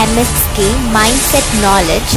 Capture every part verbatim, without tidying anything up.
M S K Mindset Knowledge.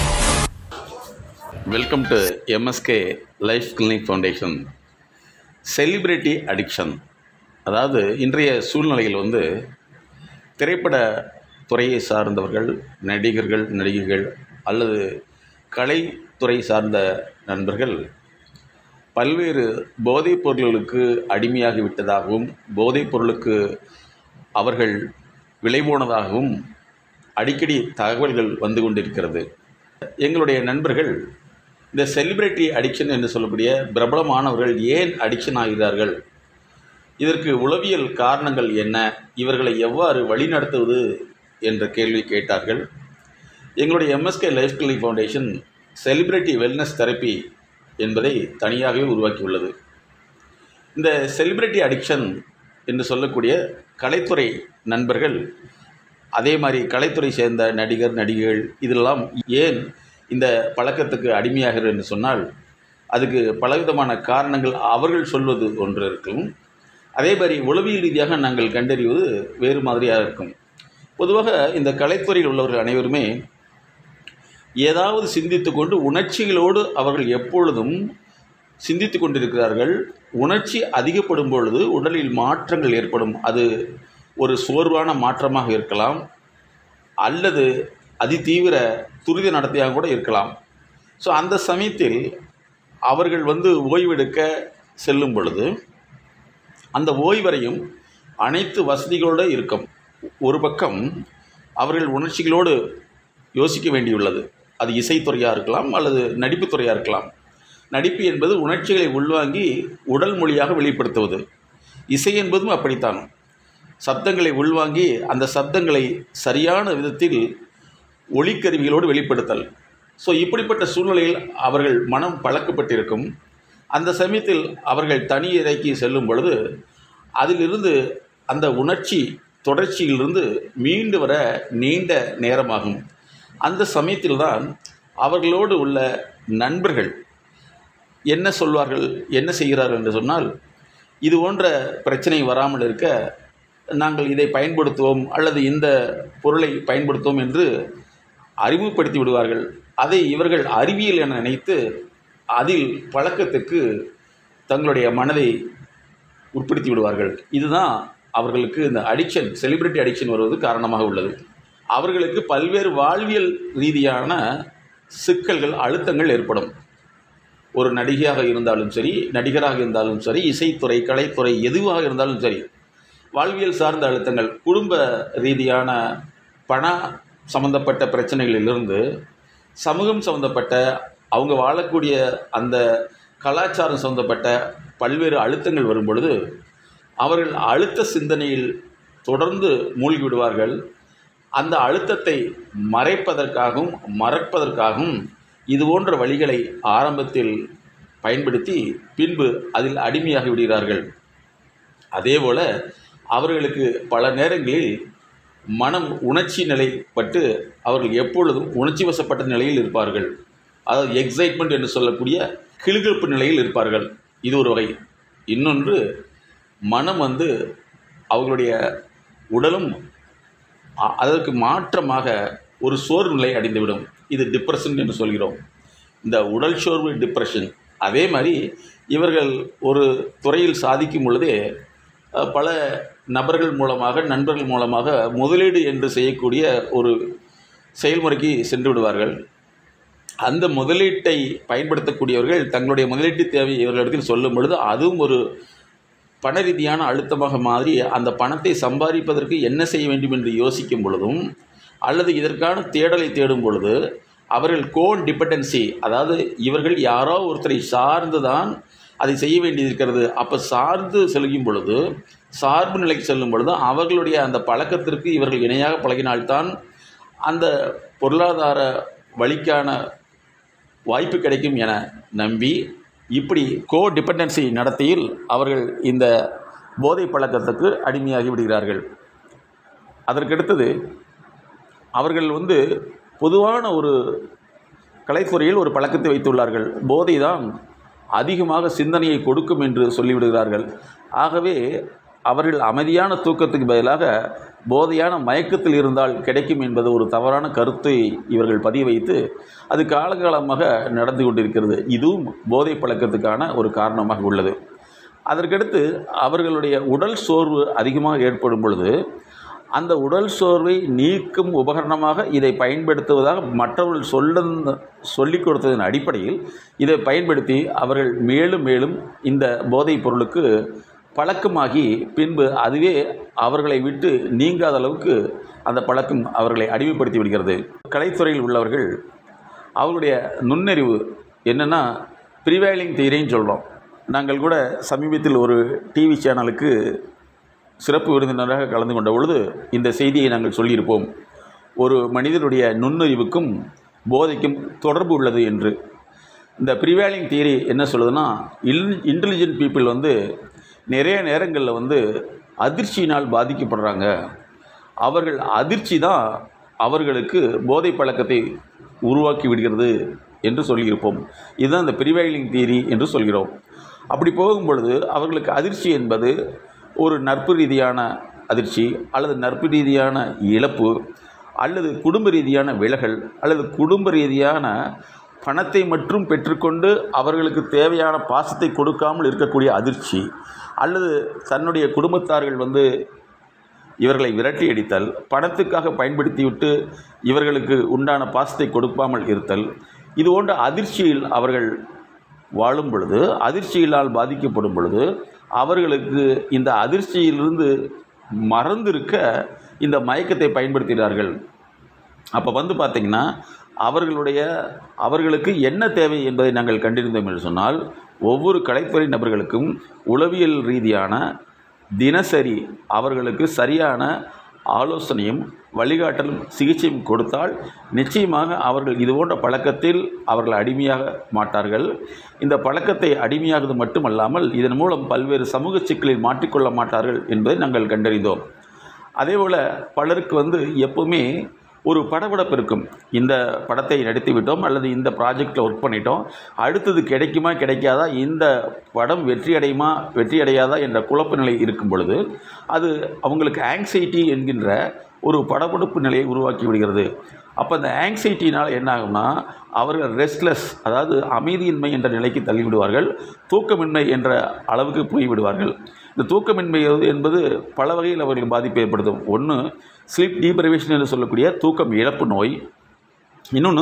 Welcome to M S K life clinic foundation. Celebrity addiction, அதாவது இன்றைய சூழ்நிலையில் வந்து திரைப்பட துறையை சார்ந்தவர்கள், நடிகர்கள், நடிகைகள் அல்லது கலைத்துறை சார்ந்த நண்பர்கள் பல்வேறு போதைப் பொருள்களுக்கு அடிமையாகி விட்டதாகவும், போதைப் பொருளுக்கு அவர்கள் விளைபோனதாகவும் அடிக்கடி தகவல்கள் வந்து கொண்டிருக்கிறது. எங்களுடைய நண்பர்கள் இந்த செலிபிரிட்டி அடிக்ஷன் என்று சொல்லக்கூடிய பிரபலமானவர்கள் ஏன் அடிக்ஷன் ஆகிறார்கள், இதற்கு உளவியல் காரணங்கள் என்ன, இவர்களை எவ்வாறு வழிநடத்துவது என்ற கேள்வி கேட்டார்கள். எங்களுடைய M S K life clinic foundation celebrity wellness therapy என்பதை தனியாகவே உருவாக்கியுள்ளது. இந்த செலிபிரிட்டி அடிக்ஷன் என்று சொல்லக்கூடிய கலைத்துறை நண்பர்கள், அதே மாதிரி கலைத்துறை சேர்ந்த நடிகர், நடிகைகள் இதெல்லாம் ஏன் இந்த பழக்கத்துக்கு அடிமையாகிறது என்று சொன்னால், அதுக்கு பலவிதமான காரணங்கள் அவர்கள் சொல்வது ஒன்று இருக்கும். அதே மாதிரி உளவியல் ரீதியாக நாங்கள் கண்டறிவது வேறு மாதிரியாக இருக்கும். பொதுவாக இந்த கலைத்துறையில் உள்ளவர்கள் அனைவருமே ஏதாவது சிந்தித்து கொண்டு உணர்ச்சிகளோடு அவர்கள் எப்பொழுதும் சிந்தித்து கொண்டிருக்கிறார்கள். உணர்ச்சி அதிகப்படும் பொழுது உடலில் மாற்றங்கள் ஏற்படும். அது ஒரு சோர்வான மாற்றமாக இருக்கலாம், அல்லது அதிதீவிர துரித நடத்தையாக கூட இருக்கலாம். ஸோ அந்த சமயத்தில் அவர்கள் வந்து ஓய்வெடுக்க செல்லும் பொழுது அந்த ஓய்வறையும் அனைத்து வசதிகளோடு இருக்கும். ஒரு பக்கம் அவர்கள் உணர்ச்சிகளோடு யோசிக்க வேண்டியுள்ளது. அது இசைத்துறையாக இருக்கலாம் அல்லது நடிப்புத்துறையாக இருக்கலாம். நடிப்பு என்பது உணர்ச்சிகளை உள்வாங்கி உடல் மொழியாக வெளிப்படுத்துவது. இசை என்பதும் அப்படித்தான். சப்தங்களை உள்வாங்கி அந்த சப்தங்களை சரியான விதத்தில் ஒலிக்கருவிகளோடு வெளிப்படுத்தல். ஸோ இப்படிப்பட்ட சூழ்நிலையில் அவர்கள் மனம் பழக்கப்பட்டிருக்கும். அந்த சமயத்தில் அவர்கள் தனி இறைக்கு செல்லும் பொழுது அதிலிருந்து அந்த உணர்ச்சி தொடர்ச்சியிலிருந்து மீண்டு வர நீண்ட நேரமாகும். அந்த சமயத்தில்தான் அவர்களோடு உள்ள நண்பர்கள் என்ன சொல்வார்கள், என்ன செய்கிறார்கள் என்று சொன்னால், இது போன்ற பிரச்சனை வராமல் இருக்க நாங்கள் இதை பயன்படுத்துவோம் அல்லது இந்த பொருளை பயன்படுத்துவோம் என்று அறிமுகப்படுத்தி விடுவார்கள். அதை இவர்கள் அறிவியல் என நினைத்து அதில் பழக்கத்துக்கு தங்களுடைய மனதை உட்படுத்தி விடுவார்கள். இதுதான் அவர்களுக்கு இந்த அடிக்ஷன், செலிபிரிட்டி அடிக்ஷன் வருவது காரணமாக உள்ளது. அவர்களுக்கு பல்வேறு வாழ்வியல் ரீதியான சிக்கல்கள், அழுத்தங்கள் ஏற்படும். ஒரு நடிகையாக இருந்தாலும் சரி, நடிகராக இருந்தாலும் சரி, இசைத்துறை, கலைத்துறை எதுவாக இருந்தாலும் சரி, வாழ்வியல் சார்ந்த அழுத்தங்கள், குடும்ப ரீதியான பண சம்பந்தப்பட்ட பிரச்சனைகளிலிருந்து சமூகம் சம்பந்தப்பட்ட, அவங்க வாழக்கூடிய அந்த கலாச்சாரம் சம்பந்தப்பட்ட பல்வேறு அழுத்தங்கள் வரும் பொழுது அவர்கள் அழுத்த சிந்தனையில் தொடர்ந்து மூழ்கி விடுவார்கள். அந்த அழுத்தத்தை மறைப்பதற்காகவும் மறப்பதற்காகவும் இது போன்ற வழிகளை ஆரம்பத்தில் பயன்படுத்தி பின்பு அதில் அடிமையாகி விடுகிறார்கள். அதேபோல் அவர்களுக்கு பல நேரங்களில் மனம் உணர்ச்சி நிலைப்பட்டு அவர்கள் எப்பொழுதும் உணர்ச்சி வசப்பட்ட நிலையில் இருப்பார்கள். அதாவது எக்ஸைட்மெண்ட் என்று சொல்லக்கூடிய கிளுகிழப்பு நிலையில் இருப்பார்கள். இது ஒரு வகை. இன்னொன்று, மனம் வந்து அவர்களுடைய உடலும் அதற்கு மாற்றமாக ஒரு சோர்வு நிலை அடைந்துவிடும். இது டிப்ரெஷன் என்று சொல்கிறோம். இந்த உடல் சோர்வு டிப்ரெஷன். அதே மாதிரி இவர்கள் ஒரு துறையில் சாதிக்கும் பொழுதே பல நபர்கள் மூலமாக, நண்பர்கள் மூலமாக முதலீடு என்று செய்யக்கூடிய ஒரு செயல்முறைக்கு சென்று விடுவார்கள். அந்த முதலீட்டை பயன்படுத்தக்கூடியவர்கள் தங்களுடைய முதலீட்டு தேவை இவர்களிடத்தில் சொல்லும் பொழுது அதுவும் ஒரு பண ரீதியான அழுத்தமாக மாறி அந்த பணத்தை சம்பாதிப்பதற்கு என்ன செய்ய வேண்டும் என்று யோசிக்கும் பொழுதும், அல்லது இதற்கான தேடலை தேடும் பொழுது அவர்கள் கோன் டிபெண்டன்சி, அதாவது இவர்கள் யாரோ ஒருத்தரை சார்ந்து தான் அதை செய்ய வேண்டியிருக்கிறது. அப்போ சார்ந்து செல்லும் பொழுது, சார்பு நிலைக்கு செல்லும் பொழுது அவர்களுடைய அந்த பழக்கத்திற்கு இவர்கள் இணையாக பழகினால்தான் அந்த பொருளாதார வழிக்கான வாய்ப்பு கிடைக்கும் என நம்பி இப்படி கோ டிபெண்டன்சி நடத்தையில் அவர்கள் இந்த போதை பழக்கத்துக்கு அடிமையாகி விடுகிறார்கள். அதற்கடுத்தது அவர்கள் வந்து பொதுவான ஒரு கலைத்துறையில் ஒரு பழக்கத்தை வைத்துள்ளார்கள். போதை தான் அதிகமாக சிந்தனையை கொடுக்கும் என்று சொல்லிவிடுகிறார்கள். ஆகவே அவர்கள் அமைதியான தூக்கத்துக்கு பதிலாக போதையான மயக்கத்தில் இருந்தால் கிடைக்கும் என்பது ஒரு தவறான கருத்தை இவர்கள் பதிய வைத்து அது காலகாலமாக நடந்து கொண்டிருக்கிறது. இதுவும் போதை பழக்கத்துக்கான ஒரு காரணமாக உள்ளது. அதற்கடுத்து அவர்களுடைய உடல் சோர்வு அதிகமாக ஏற்படும் பொழுது அந்த உடல் சோர்வை நீக்கும் உபகரணமாக இதை பயன்படுத்துவதாக மற்றவர்கள் சொல்ல சொல்லிக் கொடுத்ததன் அடிப்படையில் இதை பயன்படுத்தி அவர்கள் மேலும் மேலும் இந்த போதைப் பொருளுக்கு பழக்கமாகி பின்பு அதுவே அவர்களை விட்டு நீங்காத அளவுக்கு அந்த பழக்கம் அவர்களை அடிமைப்படுத்தி விடுகிறது. கலைத்துறையில் உள்ளவர்கள் அவர்களுடைய நுண்ணறிவு என்னென்னா ப்ரிவைலிங் தியரின்னு சொல்கிறோம். நாங்கள் கூட சமீபத்தில் ஒரு டிவி சேனலுக்கு சிறப்பு விருந்தினராக கலந்து கொண்ட பொழுது இந்த செய்தியை நாங்கள் சொல்லியிருப்போம். ஒரு மனிதனுடைய நுண்ணறிவுக்கும் போதைக்கும் தொடர்பு உள்ளது என்று. இந்த ப்ரிவைலிங் தியரி என்ன சொல்லுதுன்னா, இன் இன்டெலிஜென்ட் பீப்புள் வந்து நிறைய நேரங்களில் வந்து அதிர்ச்சியினால் பாதிக்கப்படுறாங்க. அவர்கள் அதிர்ச்சி தான் அவர்களுக்கு போதை பழக்கத்தை உருவாக்கி விடுகிறது என்று சொல்லியிருப்போம். இதுதான் இந்த ப்ரிவைலிங் தியரி என்று சொல்கிறோம். அப்படி போகும் பொழுது அவர்களுக்கு அதிர்ச்சி என்பது ஒரு நட்பு ரீதியான அதிர்ச்சி அல்லது நட்பு ரீதியான இழப்பு அல்லது குடும்ப ரீதியான விலகல் அல்லது குடும்ப ரீதியான பணத்தை மட்டும் பெற்றுக்கொண்டு அவர்களுக்கு தேவையான பாசத்தை கொடுக்காமல் இருக்கக்கூடிய அதிர்ச்சி அல்லது தன்னுடைய குடும்பத்தார்கள் வந்து இவர்களை விரட்டி அடித்தல், பணத்துக்காக பயன்படுத்திவிட்டு இவர்களுக்கு உண்டான பாசத்தை கொடுக்காமல் இருத்தல், இது போன்ற அதிர்ச்சியில் அவர்கள் வாழும் பொழுது அதிர்ச்சியினால் பாதிக்கப்படும் பொழுது அவர்களுக்கு இந்த அதிர்ச்சியிலிருந்து மறந்திருக்க இந்த மயக்கத்தை பயன்படுத்துகிறார்கள். அப்போ வந்து பார்த்திங்கன்னா அவர்களுடைய அவர்களுக்கு என்ன தேவை என்பதை நாங்கள் கண்டிருந்தோம் என்று சொன்னால், ஒவ்வொரு கலைத்துறை நபர்களுக்கும் உளவியல் ரீதியான தினசரி அவர்களுக்கு சரியான ஆலோசனையும் வழிகாட்டலும் சிகிச்சையும் கொடுத்தால் நிச்சயமாக அவர்கள் இதுபோன்ற பழக்கத்தில் அவர்கள் அடிமையாக மாட்டார்கள். இந்த பழக்கத்தை அடிமையாவது மட்டுமல்லாமல் இதன் மூலம் பல்வேறு சமூக சிக்கலில் மாற்றிக்கொள்ள மாட்டார்கள் என்பதை நாங்கள் கண்டறிந்தோம். அதேபோல் பலருக்கு வந்து எப்பவுமே ஒரு படபடப்பு இருக்கும். இந்த படத்தை நடித்து விட்டோம் அல்லது இந்த ப்ராஜெக்டில் ஒர்க் பண்ணிட்டோம், அடுத்தது கிடைக்குமா கிடைக்காதா, இந்த படம் வெற்றி அடையுமா வெற்றி அடையாதா என்ற குழப்ப நிலை இருக்கும் பொழுது அது அவங்களுக்கு ஆங்ஸைட்டி என்கின்ற ஒரு படபடப்பு நிலையை உருவாக்கி விடுகிறது. அப்போ அந்த ஆங்ஸைட்டினால் என்ன ஆகும்னா அவர்கள் ரெஸ்ட்லெஸ், அதாவது அமைதியின்மை என்ற நிலைக்கு தள்ளிவிடுவார்கள், தூக்கமின்மை என்ற அளவுக்கு போய்விடுவார்கள். இந்த தூக்கமின்மை என்பது பல வகையில் அவர்களுக்கு பாதிப்பை ஏற்படுத்தும். ஒன்று ஸ்லீப் டீப்ரைவேஷன் என்று சொல்லக்கூடிய தூக்கம் இழப்பு நோய், இன்னொன்று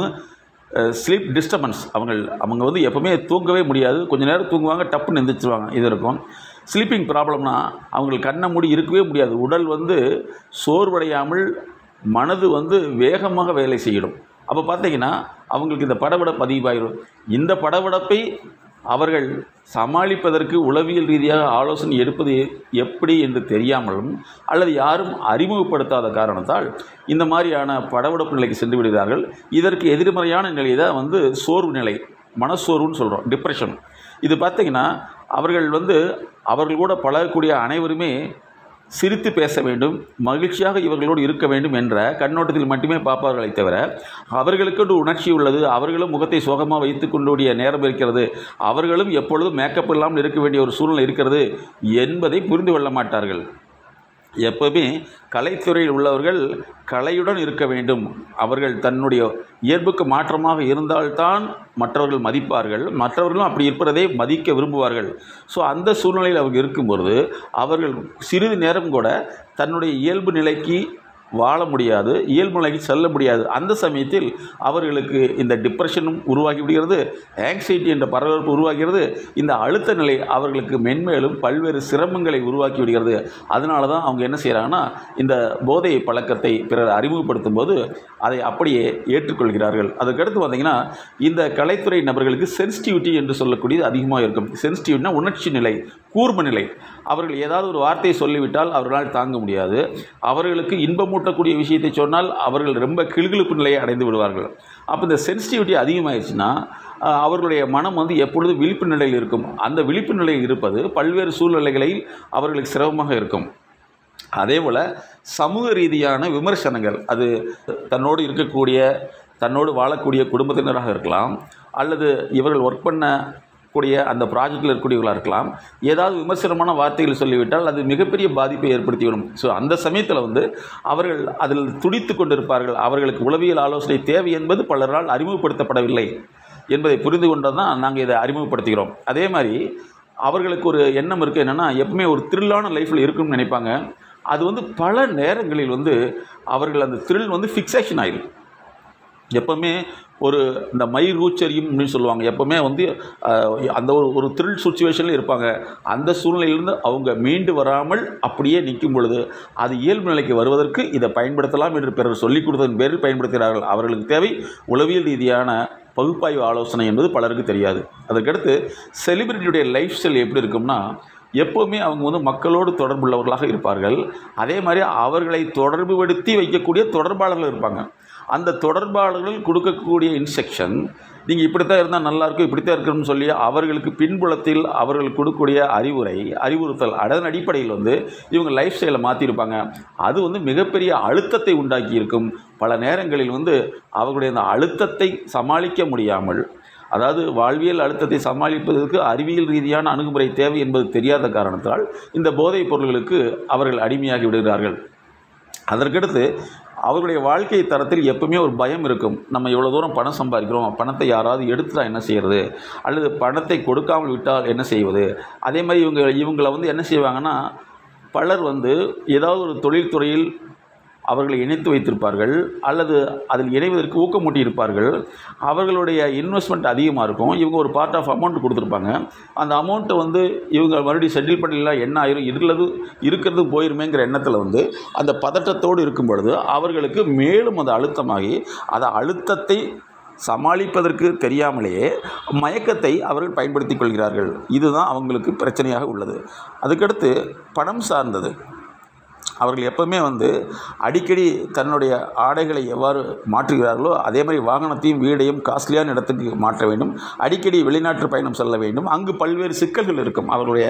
ஸ்லீப் டிஸ்டர்பன்ஸ். அவங்க அவங்க வந்து எப்போவுமே தூங்கவே முடியாது, கொஞ்சம் நேரம் தூங்குவாங்க, டப்புன்னு எந்திரிச்சிருவாங்க, இது இருக்கும். ஸ்லீப்பிங் ப்ராப்ளம்னா அவங்களுக்கு கண்ணை மூடி இருக்கவே முடியாது, உடல் வந்து சோர்வடையாமல் மனது வந்து வேகமாக வேலை செய்யிடும். அப்போ பார்த்தீங்கன்னா அவங்களுக்கு இந்த படபடப்பு அதிகமாகிடும். இந்த படபடப்பை அவர்கள் சமாளிப்பதற்கு உளவியல் ரீதியாக ஆலோசனை எடுப்பது எப்படி என்று தெரியாமலும் அல்லது யாரும் அறிமுகப்படுத்தாத காரணத்தால் இந்த மாதிரியான படபடப்பு நிலைக்கு சென்று விடுகிறார்கள். இதற்கு எதிர்மறையான நிலை தான் வந்து சோர்வு நிலை, மனசோர்வுன்னு சொல்கிறோம், டிப்ரெஷன். இது பார்த்திங்கன்னா அவர்கள் வந்து அவர்கள் கூட பழகக்கூடிய அனைவருமே சிரித்து பேச வேண்டும், மகிழ்ச்சியாக இவர்களோடு இருக்க வேண்டும் என்ற கண்ணோட்டத்தில் மட்டுமே பார்ப்பார்களை தவிர அவர்களுக்கு உணர்ச்சி உள்ளது, அவர்களும் முகத்தை சோகமாக வைத்து கொண்டுடைய நேரம் இருக்கிறது, அவர்களும் எப்பொழுதும் மேக்கப் இல்லாமல் இருக்க வேண்டிய ஒரு சூழ்நிலை இருக்கிறது என்பதை புரிந்து கொள்ள மாட்டார்கள். எப்பவுமே கலைத்துறையில் உள்ளவர்கள் கலையுடன் இருக்க வேண்டும், அவர்கள் தன்னுடைய இயல்புக்கு மாற்றமாக இருந்தால்தான் மற்றவர்கள் மதிப்பார்கள், மற்றவர்களும் அப்படி இருப்பதை மதிக்க விரும்புவார்கள். ஸோ அந்த சூழ்நிலையில் அவங்க இருக்கும்பொழுது அவர்கள் சிறிது நேரம் கூட தன்னுடைய இயல்பு நிலைக்கு வாழ முடியாது, இயல்பு நிலைக்கு செல்ல முடியாது. அந்த சமயத்தில் அவர்களுக்கு இந்த டிப்ரெஷனும் உருவாகி விடுகிறது, ஆங்ஸைட்டி என்ற பரபரப்பு உருவாகிறது. இந்த அழுத்த நிலை அவர்களுக்கு மென்மேலும் பல்வேறு சிரமங்களை உருவாக்கி விடுகிறது. அதனால தான் அவங்க என்ன செய்கிறாங்கன்னா இந்த போதை பழக்கத்தை பிறர் அறிமுகப்படுத்தும் போது அதை அப்படியே ஏற்றுக்கொள்கிறார்கள். அதுக்கடுத்து பார்த்திங்கன்னா இந்த கலைத்துறை நபர்களுக்கு சென்சிட்டிவிட்டி என்று சொல்லக்கூடியது அதிகமாக இருக்கும். சென்சிட்டிவிட்டினா உணர்ச்சி நிலை, கூர்ம நிலை. அவர்கள் ஏதாவது ஒரு வார்த்தையை சொல்லிவிட்டால் அவர்களால் தாங்க முடியாது. அவர்களுக்கு இன்பமூட்டக்கூடிய விஷயத்தை சொன்னால் அவர்கள் ரொம்ப கிளுகிழுப்பு நிலையை அடைந்து விடுவார்கள். அப்போ இந்த சென்சிட்டிவிட்டி அதிகமாகிடுச்சுன்னா அவர்களுடைய மனம் வந்து எப்பொழுதும் விழிப்பு நிலையில் இருக்கும். அந்த விழிப்பு நிலையில் இருப்பது பல்வேறு சூழ்நிலைகளில் அவர்களுக்கு சிரமமாக இருக்கும். அதே போல் சமூக ரீதியான விமர்சனங்கள், அது தன்னோடு இருக்கக்கூடிய தன்னோடு வாழக்கூடிய குடும்பத்தினராக இருக்கலாம், அல்லது இவர்கள் ஒர்க் பண்ண கூடிய அந்த ப்ராஜெக்டில் இருக்கக்கூடியவர்களாக இருக்கலாம். ஏதாவது விமர்சனமான வார்த்தைகள் சொல்லிவிட்டால் அது மிகப்பெரிய பாதிப்பை ஏற்படுத்திவிடும். ஸோ அந்த சமயத்தில் வந்து அவர்கள் அதில் துடித்து கொண்டிருப்பார்கள். அவர்களுக்கு உளவியல் ஆலோசனை தேவை என்பது பலரால் அறிமுகப்படுத்தப்படவில்லை என்பதை புரிந்து கொண்டால் தான் நாங்கள் இதை அறிமுகப்படுத்துகிறோம். அதே மாதிரி அவர்களுக்கு ஒரு எண்ணம் இருக்குது, என்னென்னா எப்பவுமே ஒரு த்ரில்லான லைஃப்பில் இருக்குன்னு நினைப்பாங்க. அது வந்து பல நேரங்களில் வந்து அவர்கள் அந்த த்ரில் வந்து ஃபிக்ஸேஷன் ஆகிடும். எப்போவுமே ஒரு இந்த மயிர் ஊச்சரியும் அப்படின்னு சொல்லுவாங்க. எப்போவுமே வந்து அந்த ஒரு ஒரு த்ரில் சுச்சுவேஷனில் இருப்பாங்க. அந்த சூழ்நிலையிலிருந்து அவங்க மீண்டு வராமல் அப்படியே நிற்கும் பொழுது அது இயல்பு நிலைக்கு வருவதற்கு இதை பயன்படுத்தலாம் என்று பிறர் சொல்லிக் கொடுத்ததன் பேரில் பயன்படுத்துகிறார்கள். அவர்களுக்கு தேவை உளவியல் ரீதியான பகுப்பாய்வு ஆலோசனை என்பது பலருக்கு தெரியாது. அதற்கடுத்து செலிபிரிட்டியுடைய லைஃப் ஸ்டைல் எப்படி இருக்கும்னா, எப்போவுமே அவங்க வந்து மக்களோடு தொடர்புள்ளவர்களாக இருப்பார்கள். அதே மாதிரி அவர்களை தொடர்புபடுத்தி வைக்கக்கூடிய தொடர்பாளர்கள் இருப்பாங்க. அந்த தொடர்பாளர்கள் கொடுக்கக்கூடிய இன்ஸ்ட்ரக்ஷன், நீங்கள் இப்படித்தான் இருந்தால் நல்லாயிருக்கும், இப்படித்தான் இருக்கணும்னு சொல்லி அவர்களுக்கு பின்புலத்தில் அவர்கள் கொடுக்கக்கூடிய அறிவுரை அறிவுறுத்தல் அதன் அடிப்படையில் வந்து இவங்க லைஃப் ஸ்டைலை மாற்றிருப்பாங்க. அது வந்து மிகப்பெரிய அழுத்தத்தை உண்டாக்கி இருக்கும். பல நேரங்களில் வந்து அவர்களுடைய அந்த அழுத்தத்தை சமாளிக்க முடியாமல், அதாவது வாழ்வியல் அழுத்தத்தை சமாளிப்பதற்கு அறிவியல் ரீதியான அணுகுமுறை தேவை என்பது தெரியாத காரணத்தால் இந்த போதைப் பொருள்களுக்கு அவர்கள் அடிமையாகி விடுகிறார்கள். அதற்கடுத்து அவர்களுடைய வாழ்க்கை தரத்தில் எப்பவுமே ஒரு பயம் இருக்கும். நம்ம இவ்வளோ தூரம் பணம் சம்பாதிக்கிறோம், பணத்தை யாராவது எடுத்துட்டா என்ன செய்கிறது, அல்லது பணத்தை கொடுக்காமல் விட்டால் என்ன செய்வது. அதே மாதிரி இவங்க இவங்களை வந்து என்ன செய்வாங்கன்னா, பலர் வந்து ஏதாவது ஒரு தொழில்துறையில் அவர்களை இணைத்து வைத்திருப்பார்கள், அல்லது அதில் இணைவதற்கு ஊக்கமூட்டியிருப்பார்கள். அவர்களுடைய இன்வெஸ்ட்மெண்ட் அதிகமாக இருக்கும். இவங்க ஒரு பார்ட் ஆஃப் அமௌண்ட் கொடுத்துருப்பாங்க. அந்த அமௌண்ட்டை வந்து இவங்க மறுபடியும் செட்டில் பண்ணலாம், என்ன ஆயிரும், இருக்கிறது இருக்கிறது போயிருமேங்கிற எண்ணத்தில் வந்து அந்த பதட்டத்தோடு இருக்கும் பொழுது அவர்களுக்கு மேலும் அது அழுத்தமாகி அந்த அழுத்தத்தை சமாளிப்பதற்கு தெரியாமலேயே மயக்கத்தை அவர்கள் பயன்படுத்தி கொள்கிறார்கள். இதுதான் அவங்களுக்கு பிரச்சனையாக உள்ளது. அதுக்கடுத்து பணம் சார்ந்தது. அவர்கள் எப்பவுமே வந்து அடிக்கடி தன்னுடைய ஆடைகளை எவ்வாறு மாற்றுகிறார்களோ அதே மாதிரி வாகனத்தையும் வீடையும் காஸ்ட்லியான இடத்துக்கு மாற்ற வேண்டும். அடிக்கடி வெளிநாட்டு பயணம் செல்ல வேண்டும். அங்கு பல்வேறு சிக்கல்கள் இருக்கும். அவர்களுடைய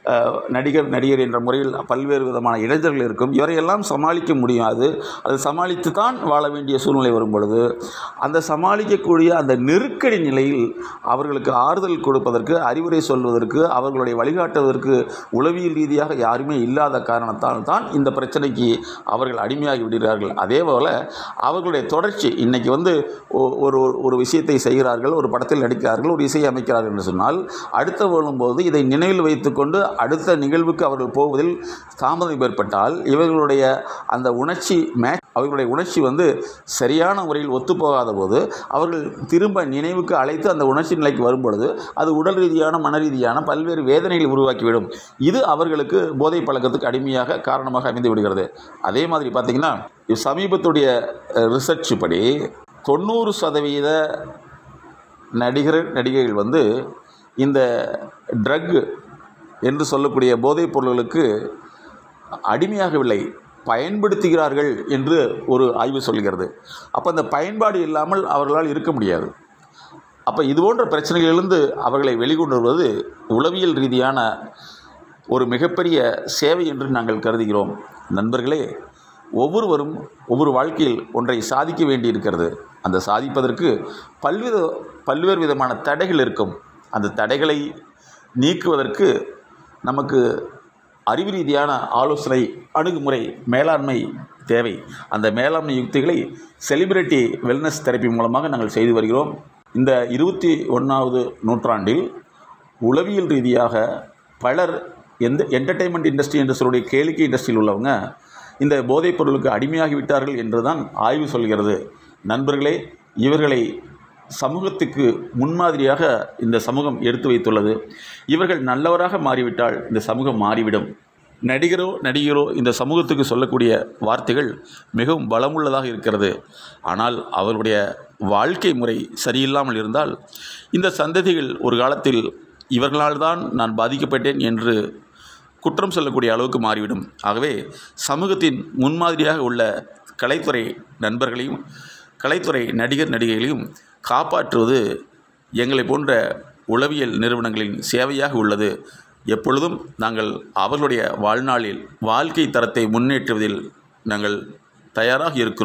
நடிகர் நடிகர் என்ற முறையில் பல்வேறு விதமான இடைஞ்சல்கள் இருக்கும். இவரையெல்லாம் சமாளிக்க முடியாது. அது சமாளித்து தான் வாழ வேண்டிய சூழ்நிலை வரும் பொழுது அந்த சமாளிக்கக்கூடிய அந்த நெருக்கடி நிலையில் அவர்களுக்கு ஆறுதல் கொடுப்பதற்கு, அறிவுரை சொல்வதற்கு, அவர்களுடைய வழிகாட்டுவதற்கு உளவியல் ரீதியாக யாருமே இல்லாத காரணத்தால் தான் இந்த பிரச்சனைக்கு அவர்கள் அடிமையாகி விடுகிறார்கள். அதே போல் அவர்களுடைய தொடர்ச்சி, இன்றைக்கி வந்து ஒரு ஒரு விஷயத்தை செய்கிறார்கள், ஒரு படத்தில் நடிக்கிறார்கள், ஒரு இசையை அமைக்கிறார்கள் என்று சொன்னால் அடுத்த வரும்போது இதை நினைவில் வைத்துக்கொண்டு அடுத்த நிகழ்வுக்கு அவர்கள் போவதில் தாமதம் ஏற்பட்டால் இவர்களுடைய அந்த உணர்ச்சி மேட்ச் அவர்களுடைய உணர்ச்சி வந்து சரியான முறையில் ஒத்துப்போகாத போது அவர்கள் திரும்ப நினைவுக்கு அழைத்து அந்த உணர்ச்சி நிலைக்கு வரும்பொழுது அது உடல் ரீதியான மன ரீதியான பல்வேறு வேதனைகளை உருவாக்கிவிடும். இது அவர்களுக்கு போதை பழக்கத்துக்கு அடிமையாக காரணமாக அமைந்து விடுகிறது. அதே மாதிரி பார்த்திங்கன்னா சமீபத்துடைய ரிசர்ச் படி தொண்ணூறு சதவீத நடிகர் நடிகைகள் வந்து இந்த ட்ரக் என்று சொல்லக்கூடிய போதைப் பொருள்களுக்கு அடிமையாகவில்லை, பயன்படுத்துகிறார்கள் என்று ஒரு ஆய்வு சொல்கிறது. அப்போ அந்த பயன்பாடு இல்லாமல் அவர்களால் இருக்க முடியாது. அப்போ இதுபோன்ற பிரச்சனைகளிலிருந்து அவர்களை வெளிக்கொண்டு வருவது உளவியல் ரீதியான ஒரு மிகப்பெரிய சேவை என்று நாங்கள் கருதுகிறோம். நண்பர்களே, ஒவ்வொருவரும் ஒவ்வொரு வாழ்க்கையில் ஒன்றை சாதிக்க வேண்டியிருக்கிறது. அந்த சாதிப்பதற்கு பல்வித பல்வேறு விதமான தடைகள் இருக்கும். அந்த தடைகளை நீக்குவதற்கு நமக்கு அறிவு ரீதியான ஆலோசனை, அணுகுமுறை, மேலாண்மை தேவை. அந்த மேலாண்மை யுக்திகளை செலிபிரிட்டி வெல்னஸ் தெரப்பி மூலமாக நாங்கள் செய்து வருகிறோம். இந்த இருபத்தி ஒன்றாவது நூற்றாண்டில் உளவியல் ரீதியாக பலர் எந்த என்டர்டெயின்மெண்ட் இண்டஸ்ட்ரி என்று சொல்லக்கூடிய கேளிக்கை இண்டஸ்ட்ரியில் உள்ளவங்க இந்த போதைப் பொருளுக்கு அடிமையாகிவிட்டார்கள் என்று தான் ஆய்வு சொல்கிறது. நண்பர்களே, இவர்களை சமூகத்துக்கு முன்மாதிரியாக இந்த சமூகம் எடுத்து வைத்துள்ளது. இவர்கள் நல்லவராக மாறிவிட்டால் இந்த சமூகம் மாறிவிடும். நடிகரோ நடிகரோ இந்த சமூகத்துக்கு சொல்லக்கூடிய வார்த்தைகள் மிகவும் பலமுள்ளதாக இருக்கிறது. ஆனால் அவர்களுடைய வாழ்க்கை முறை சரியில்லாமல் இருந்தால் இந்த சந்ததிகள் ஒரு காலத்தில் இவர்களால் தான் நான் பாதிக்கப்பட்டேன் என்று குற்றம் சொல்லக்கூடிய அளவுக்கு மாறிவிடும். ஆகவே சமூகத்தின் முன்மாதிரியாக உள்ள கலைத்துறை நண்பர்களையும் கலைத்துறை நடிகர் நடிகைகளையும் காப்பாற்றுவது எங்களை போன்ற உளவியல் நிறுவனங்களின் சேவையாக உள்ளது. எப்பொழுதும் நாங்கள் அவர்களுடைய வாழ்நாளில் வாழ்க்கை தரத்தை முன்னேற்றுவதில் நாங்கள் தயாராக இருக்கிறோம்.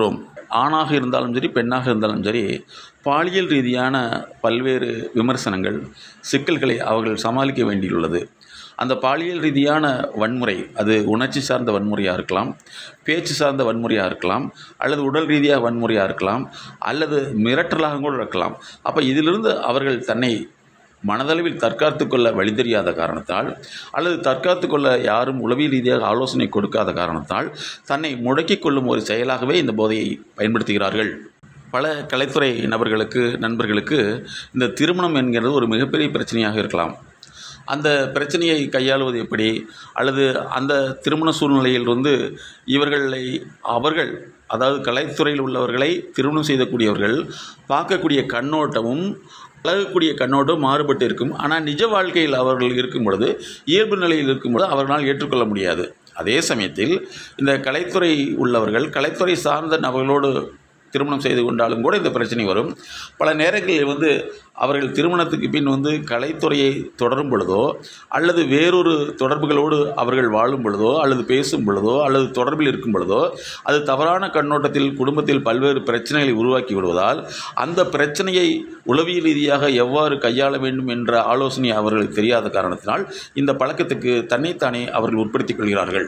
ஆணாக இருந்தாலும் சரி பெண்ணாக இருந்தாலும் சரி பாலியல் ரீதியான பல்வேறு விமர்சனங்கள் சிக்கல்களை அவர்கள் சமாளிக்க வேண்டியுள்ளது. அந்த பாலியல் ரீதியான வன்முறை அது உணர்ச்சி சார்ந்த வன்முறையாக இருக்கலாம், பேச்சு சார்ந்த வன்முறையாக இருக்கலாம், அல்லது உடல் ரீதியாக வன்முறையாக இருக்கலாம், அல்லது மிரட்டலாக கூட இருக்கலாம். அப்போ இதிலிருந்து அவர்கள் தன்னை மனதளவில் தற்காத்து கொள்ள வழி தெரியாத காரணத்தால் அல்லது தற்காத்து கொள்ள யாரும் உளவியல் ரீதியாக ஆலோசனை கொடுக்காத காரணத்தால் தன்னை முடக்கிக் கொள்ளும் ஒரு செயலாகவே இந்த போதையை பயன்படுத்துகிறார்கள். பல கலைத்துறை நபர்களுக்கு நண்பர்களுக்கு இந்த திருமணம் என்கிறது ஒரு மிகப்பெரிய பிரச்சனையாக இருக்கலாம். அந்த பிரச்சனையை கையாளுவது எப்படி, அல்லது அந்த திருமண சூழ்நிலையில் வந்து இவர்களை அவர்கள் அதாவது கலைத்துறையில் உள்ளவர்களை திருமணம் செய்யக்கூடியவர்கள் பார்க்கக்கூடிய கண்ணோட்டமும் பழகக்கூடிய கண்ணோட்டம் மாறுபட்டு இருக்கும். ஆனால் நிஜ வாழ்க்கையில் அவர்கள் இருக்கும் பொழுது, இயல்பு நிலையில் இருக்கும் பொழுது அவர்களால் ஏற்றுக்கொள்ள முடியாது. அதே சமயத்தில் இந்த கலைத்துறை உள்ளவர்கள் கலைத்துறை சார்ந்த நபர்களோடு திருமணம் செய்து கொண்டாலும் கூட இந்த பிரச்சனை வரும். பல நேரங்களில் வந்து அவர்கள் திருமணத்துக்கு பின் வந்து கலைத்துறையை தொடரும் பொழுதோ அல்லது வேறொரு தொடர்புகளோடு அவர்கள் வாழும் பொழுதோ அல்லது பேசும் பொழுதோ அல்லது தொடர்பில் இருக்கும் பொழுதோ அது தவறான கண்ணோட்டத்தில் குடும்பத்தில் பல்வேறு பிரச்சனைகளை உருவாக்கி விடுவதால் அந்த பிரச்சனையை உளவியல் ரீதியாக எவ்வாறு கையாள வேண்டும் என்ற ஆலோசனை அவர்களுக்கு தெரியாத காரணத்தினால் இந்த பழக்கத்துக்கு தன்னைத்தானே அவர்கள் உட்படுத்திக் கொள்கிறார்கள்.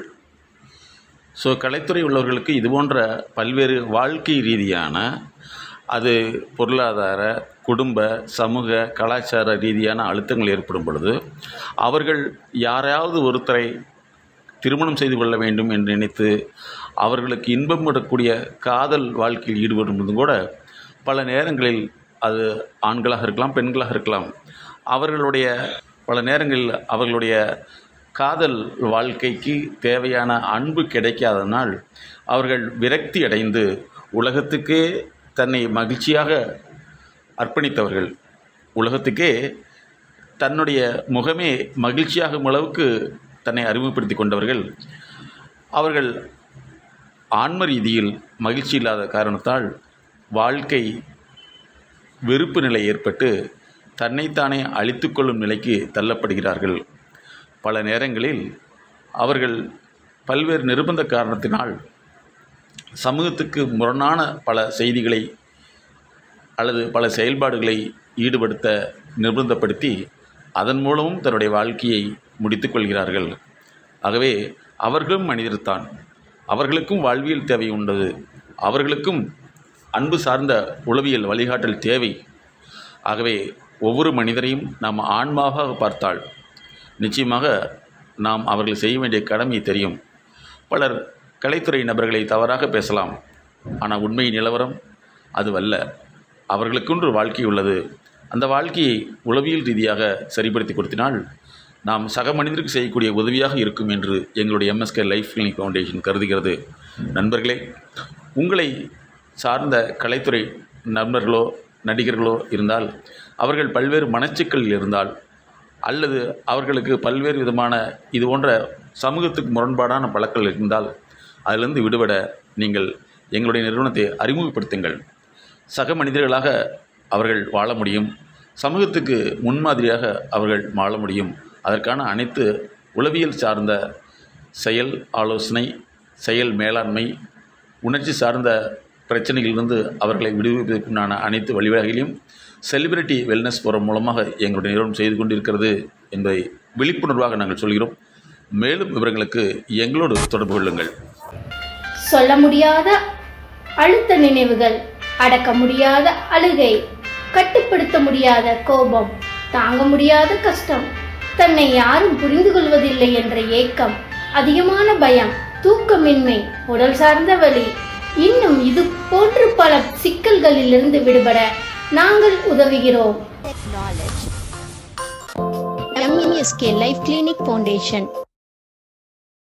ஸோ கலைத்துறை உள்ளவர்களுக்கு இது போன்ற பல்வேறு வாழ்க்கை ரீதியான அது பொருளாதார குடும்ப சமூக கலாச்சார ரீதியான அழுத்தங்கள் ஏற்படும் பொழுது அவர்கள் யாராவது ஒருத்தரை திருமணம் செய்து கொள்ள வேண்டும் என்று நினைத்து அவர்களுக்கு இன்பம் விடக்கூடிய காதல் வாழ்க்கையில் ஈடுபடும் கூட பல நேரங்களில் அது ஆண்களாக இருக்கலாம் பெண்களாக இருக்கலாம் அவர்களுடைய பல நேரங்களில் அவர்களுடைய காதல் வாழ்க்கைக்கு தேவையான அன்பு கிடைக்காதனால் அவர்கள் விரக்தி அடைந்து உலகத்துக்கே தன்னை மகிழ்ச்சியாக அர்ப்பணித்தவர்கள், உலகத்துக்கே தன்னுடைய முகமே மகிழ்ச்சியாகும் அளவுக்கு தன்னை அறிமுகப்படுத்தி கொண்டவர்கள் அவர்கள் ஆன்ம ரீதியில் மகிழ்ச்சி இல்லாத காரணத்தால் வாழ்க்கை வெறுப்பு நிலை ஏற்பட்டு தன்னைத்தானே அழித்து கொள்ளும் நிலைக்கு தள்ளப்படுகிறார்கள். பல நேரங்களில் அவர்கள் பல்வேறு நிர்பந்த காரணத்தினால் சமூகத்துக்கு முரணான பல செய்திகளை அல்லது பல செயல்பாடுகளை ஈடுபடுத்த நிர்பந்தப்படுத்தி அதன் மூலமும் தன்னுடைய வாழ்க்கையை முடித்துக் கொள்கிறார்கள். ஆகவே அவர்களும் மனிதர்தான், அவர்களுக்கும் வாழ்வியல் தேவை உண்டது, அவர்களுக்கும் அன்பு சார்ந்த உளவியல் வழிகாட்டல் தேவை. ஆகவே ஒவ்வொரு மனிதரையும் நாம் ஆன்மாவாக பார்த்தால் நிச்சயமாக நாம் அவர்கள் செய்ய வேண்டிய கடமை தெரியும். பலர் கலைத்துறை நபர்களை தவறாக பேசலாம், ஆனால் உண்மை நிலவரம் அதுவல்ல. அவர்களுக்கொன்று வாழ்க்கை உள்ளது. அந்த வாழ்க்கையை உளவியல் ரீதியாக சரிப்படுத்தி கொடுத்தினால் நாம் சக மனிதருக்கு செய்யக்கூடிய உதவியாக இருக்கும் என்று எங்களுடைய எம்எஸ்கே லைஃப் கிளினிக் ஃபவுண்டேஷன் கருதுகிறது. நண்பர்களே, உங்களை சார்ந்த கலைத்துறை நண்பர்களோ நடிகர்களோ இருந்தால் அவர்கள் பல்வேறு மனச்சிக்கலில் இருந்தால் அல்லது அவர்களுக்கு பல்வேறு விதமான இது போன்ற சமூகத்துக்கு முரண்பாடான பழக்கங்கள் இருந்தால் அதிலிருந்து விடுபட நீங்கள் எங்களுடைய நிறுவனத்தை அறிமுகப்படுத்துங்கள். சக மனிதர்களாக அவர்கள் வாழ முடியும், சமூகத்துக்கு முன்மாதிரியாக அவர்கள் வாழ முடியும். அதற்கான அனைத்து உளவியல் சார்ந்த செயல் ஆலோசனை, செயல் மேலாண்மை, உணர்ச்சி சார்ந்த பிரச்சனைகளிலிருந்து அவர்களை விடுவிப்பதற்குண்டான அனைத்து வழிவகைகளையும் செலிபிரிட்டி வெல்னஸ் ஃபோரம் மூலமாக எங்களுடைய நிறுவனம் செய்து கொண்டிருக்கிறது என்பதை விழிப்புணர்வாக நாங்கள் சொல்கிறோம். மேலும் விவரங்களுக்கு எங்களோடு தொடர்பு கொள்ளுங்கள். சொல்ல முடியாத அழுத்த நினைவுகள், அடக்க முடியாத அழுகை, கட்டுப்படுத்த முடியாத கோபம், தாங்க முடியாத கஷ்டம், தன்னை யாரும் புரிந்து கொள்வதில்லை என்ற ஏக்கம், அதிகமான பயம், தூக்கமின்மை, உடல் சார்ந்த வலி, இன்னும் இது போன்று பல சிக்கல்களிலிருந்து விடுபட நாங்கள் உதவுகிறோம். MSK life clinic foundation